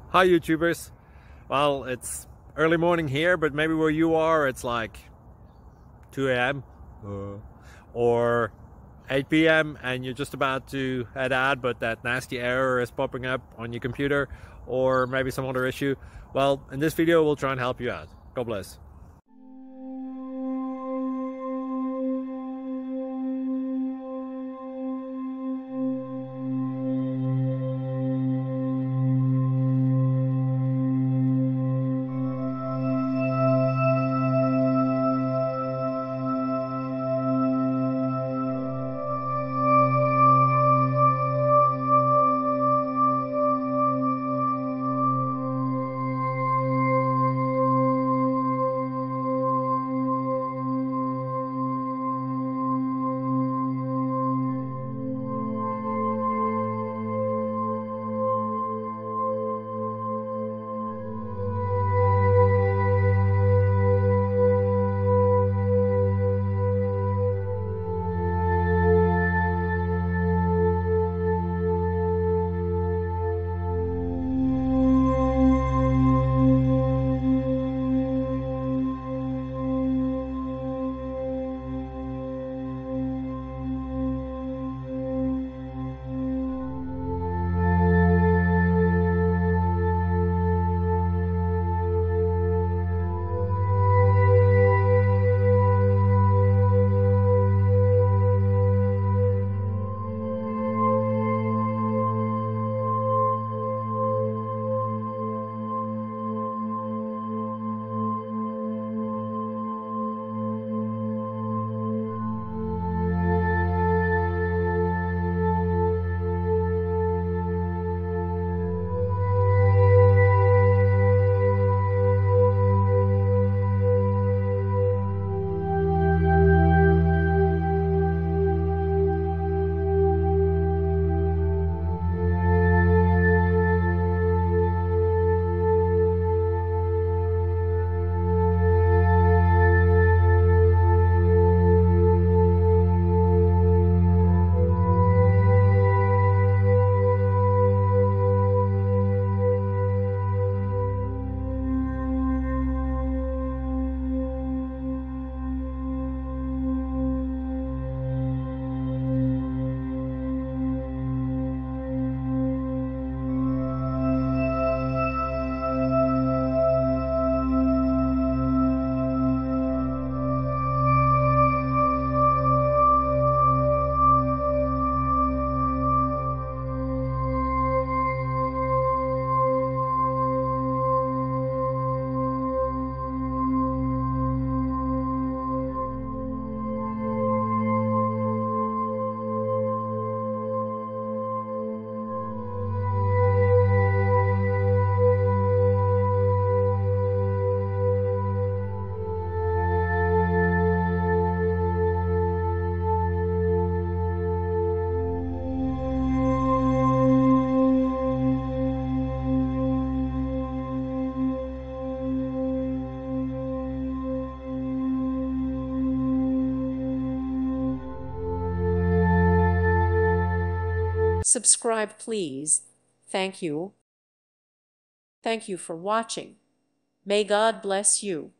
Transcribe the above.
Hi YouTubers. Well, it's early morning here, but maybe where you are it's like 2 a.m. or 8 p.m. and you're just about to head out, but that nasty error is popping up on your computer, or maybe some other issue. Well, in this video we'll try and help you out. God bless. Subscribe, please. Thank you. Thank you for watching. May God bless you.